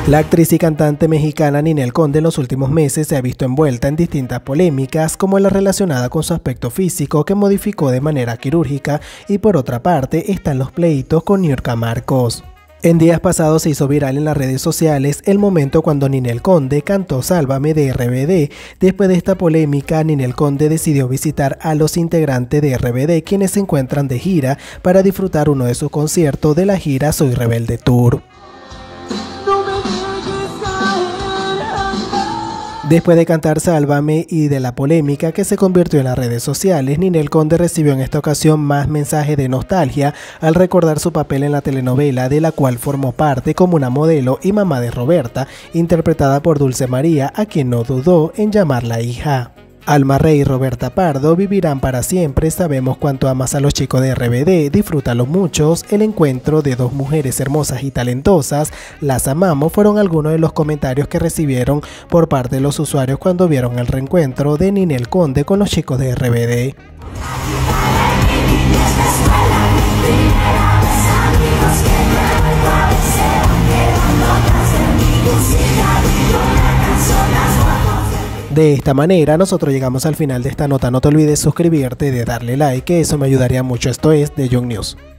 La actriz y cantante mexicana Ninel Conde en los últimos meses se ha visto envuelta en distintas polémicas, como la relacionada con su aspecto físico que modificó de manera quirúrgica, y por otra parte están los pleitos con Niurka Marcos. En días pasados se hizo viral en las redes sociales el momento cuando Ninel Conde cantó Sálvame de RBD. Después de esta polémica, Ninel Conde decidió visitar a los integrantes de RBD, quienes se encuentran de gira, para disfrutar uno de sus conciertos de la gira Soy Rebelde Tour. Después de cantar Sálvame y de la polémica que se convirtió en las redes sociales, Ninel Conde recibió en esta ocasión más mensajes de nostalgia al recordar su papel en la telenovela de la cual formó parte como una modelo y mamá de Roberta, interpretada por Dulce María, a quien no dudó en llamarla hija. Alma Rey y Roberta Pardo vivirán para siempre. Sabemos cuánto amas a los chicos de RBD, disfrútalo muchos. El encuentro de dos mujeres hermosas y talentosas, las amamos, fueron algunos de los comentarios que recibieron por parte de los usuarios cuando vieron el reencuentro de Ninel Conde con los chicos de RBD. De esta manera nosotros llegamos al final de esta nota. No te olvides suscribirte y de darle like, que eso me ayudaría mucho. Esto es The Young News.